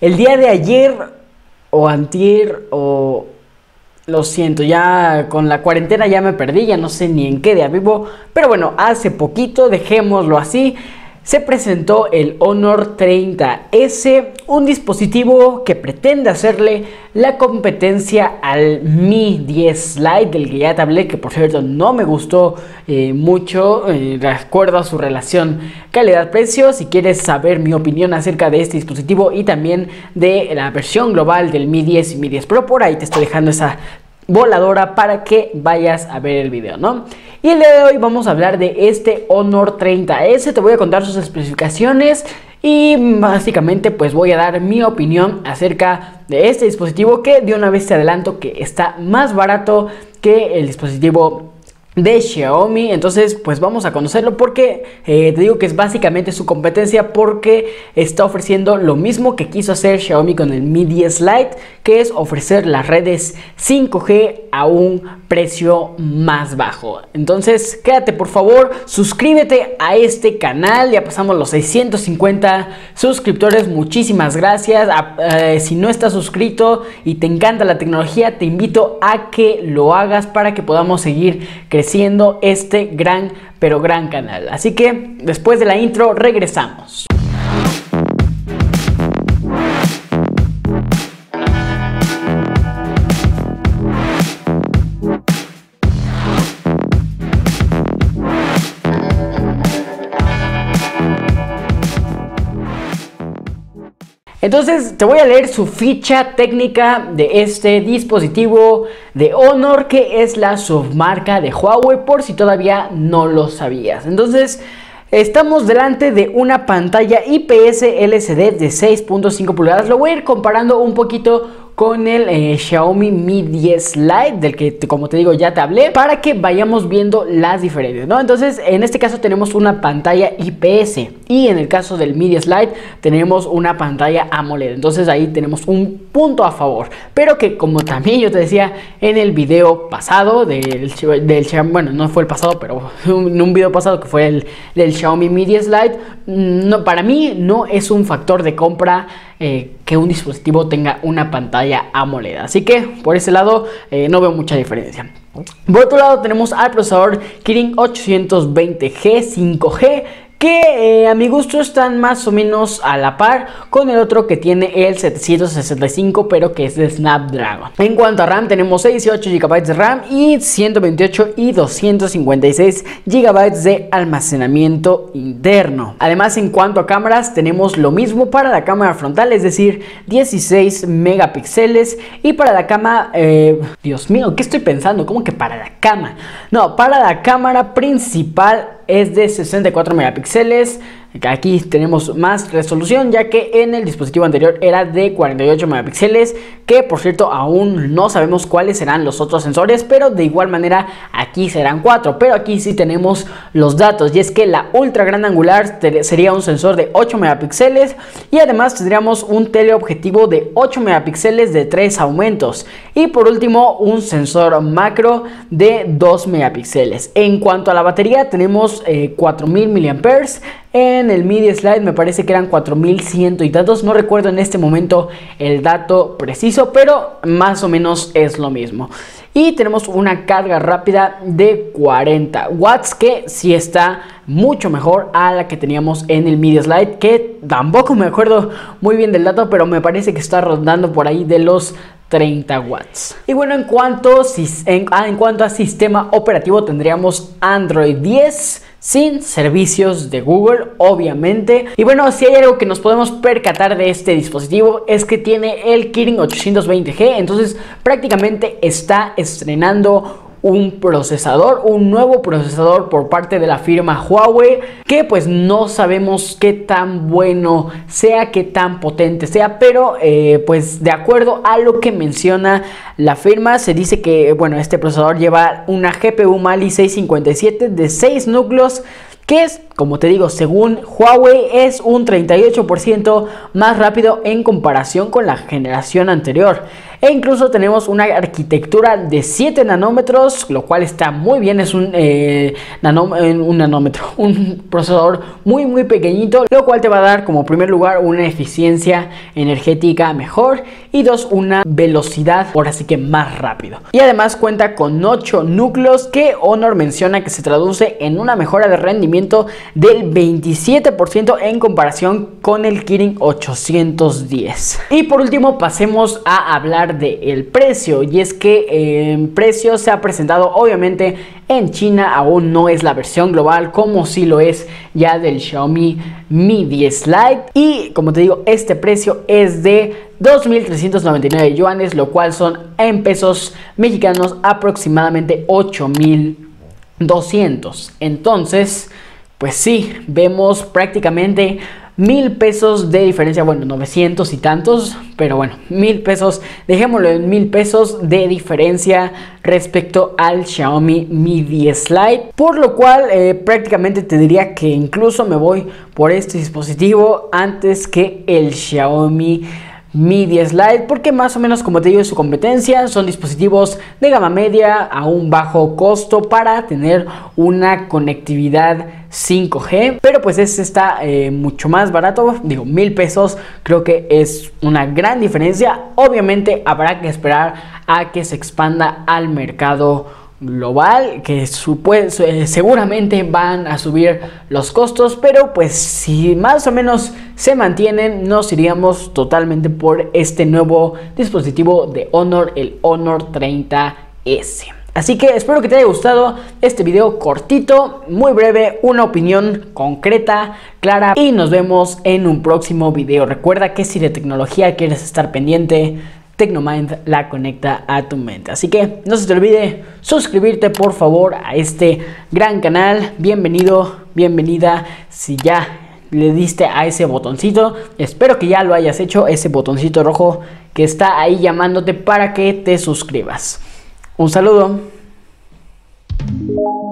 El día de ayer o antier o... Lo siento, ya con la cuarentena ya me perdí, ya no sé ni en qué día vivo. Pero bueno, hace poquito, dejémoslo así, se presentó el Honor 30S, un dispositivo que pretende hacerle la competencia al Mi 10 Lite, del que ya te hablé, que por cierto no me gustó mucho, de acuerdo a su relación calidad-precio. Si quieres saber mi opinión acerca de este dispositivo y también de la versión global del Mi 10 y Mi 10 Pro, por ahí te estoy dejando esa voladora para que vayas a ver el video, ¿no? Y el día de hoy vamos a hablar de este Honor 30S, te voy a contar sus especificaciones y básicamente pues voy a dar mi opinión acerca de este dispositivo, que de una vez te adelanto que está más barato que el dispositivo de Xiaomi. Entonces pues vamos a conocerlo porque te digo que es básicamente su competencia, porque está ofreciendo lo mismo que quiso hacer Xiaomi con el Mi 10 Lite, que es ofrecer las redes 5G a un precio más bajo. Entonces quédate por favor, suscríbete a este canal, ya pasamos los 650 suscriptores, muchísimas gracias. Si no estás suscrito y te encanta la tecnología, te invito a que lo hagas para que podamos seguir creciendo este gran canal. Así que después de la intro regresamos. Entonces te voy a leer su ficha técnica de este dispositivo de Honor, que es la submarca de Huawei, por si todavía no lo sabías. Entonces estamos delante de una pantalla IPS LCD de 6.5 pulgadas. Lo voy a ir comparando un poquito con el Xiaomi Mi 10 Lite, del que como te digo ya te hablé, para que vayamos viendo las diferencias, ¿no? Entonces en este caso tenemos una pantalla IPS y en el caso del Mi 10 Lite tenemos una pantalla AMOLED. Entonces ahí tenemos un punto a favor, pero que como también yo te decía en el video pasado del Xiaomi, bueno, no fue el pasado, pero en un video pasado que fue el del Xiaomi Mi 10 Lite, no, para mí no es un factor de compra que un dispositivo tenga una pantalla AMOLED, así que por ese lado no veo mucha diferencia. Por otro lado tenemos al procesador Kirin 820G 5G, que a mi gusto están más o menos a la par con el otro que tiene el 765, pero que es de Snapdragon. En cuanto a RAM, tenemos 6 y 8 GB de RAM y 128 y 256 GB de almacenamiento interno. Además, en cuanto a cámaras, tenemos lo mismo para la cámara frontal, es decir, 16 megapíxeles, y para la cámara, Dios mío, ¿qué estoy pensando? ¿Cómo que para la cámara? No, para la cámara principal es de 64 megapíxeles. Aquí tenemos más resolución, ya que en el dispositivo anterior era de 48 megapíxeles, que por cierto aún no sabemos cuáles serán los otros sensores, pero de igual manera aquí serán 4, pero aquí sí tenemos los datos, y es que la ultra gran angular sería un sensor de 8 megapíxeles y además tendríamos un teleobjetivo de 8 megapíxeles de 3 aumentos, y por último un sensor macro de 2 megapíxeles. En cuanto a la batería, tenemos 4000 mAh. En el Mi 10 Lite me parece que eran 4100 y tantos, no recuerdo en este momento el dato preciso, pero más o menos es lo mismo. Y tenemos una carga rápida de 40 watts, que sí está mucho mejor a la que teníamos en el Mi 10 Lite, que tampoco me acuerdo muy bien del dato, pero me parece que está rondando por ahí de los 30 watts. Y bueno, en cuanto a sistema operativo, tendríamos Android 10 sin servicios de Google, obviamente. Y bueno, si hay algo que nos podemos percatar de este dispositivo es que tiene el Kirin 820G, entonces prácticamente está estrenando un nuevo procesador por parte de la firma Huawei, que pues no sabemos qué tan bueno sea, qué tan potente sea, pero pues de acuerdo a lo que menciona la firma, se dice que bueno, este procesador lleva una GPU Mali 657 de 6 núcleos, que es, como te digo, según Huawei es un 38% más rápido en comparación con la generación anterior. e incluso tenemos una arquitectura de 7 nanómetros, lo cual está muy bien. Es un nanómetro, un procesador muy pequeñito, lo cual te va a dar como primer lugar una eficiencia energética mejor y dos, una velocidad por así que más rápido. Y además cuenta con 8 núcleos que Honor menciona que se traduce en una mejora de rendimiento del 27% en comparación con el Kirin 810. Y por último pasemos a hablar del precio, y es que el precio se ha presentado obviamente en China. Aún no es la versión global como si lo es ya del Xiaomi Mi 10 Lite, y como te digo, este precio es de 2.399 yuanes, lo cual son en pesos mexicanos aproximadamente 8.200. Entonces, pues sí, vemos prácticamente 1.000 pesos de diferencia, bueno, 900 y tantos, pero bueno, 1.000 pesos, dejémoslo en 1.000 pesos de diferencia respecto al Xiaomi Mi 10 Lite, por lo cual prácticamente te diría que incluso me voy por este dispositivo antes que el Xiaomi Mi 10 Lite, porque más o menos, como te digo, su competencia son dispositivos de gama media a un bajo costo para tener una conectividad 5G, pero pues este está mucho más barato. Digo, 1.000 pesos creo que es una gran diferencia. Obviamente habrá que esperar a que se expanda al mercado global, que seguramente van a subir los costos, pero pues si más o menos se mantienen, nos iríamos totalmente por este nuevo dispositivo de Honor, el Honor 30S. Así que espero que te haya gustado este video cortito, muy breve, una opinión concreta, clara, y nos vemos en un próximo video. Recuerda que si de tecnología quieres estar pendiente, Tecnomind la conecta a tu mente. Así que no se te olvide suscribirte por favor a este gran canal. Bienvenido, bienvenida. Si ya le diste a ese botoncito, espero que ya lo hayas hecho, ese botoncito rojo que está ahí llamándote para que te suscribas. Un saludo.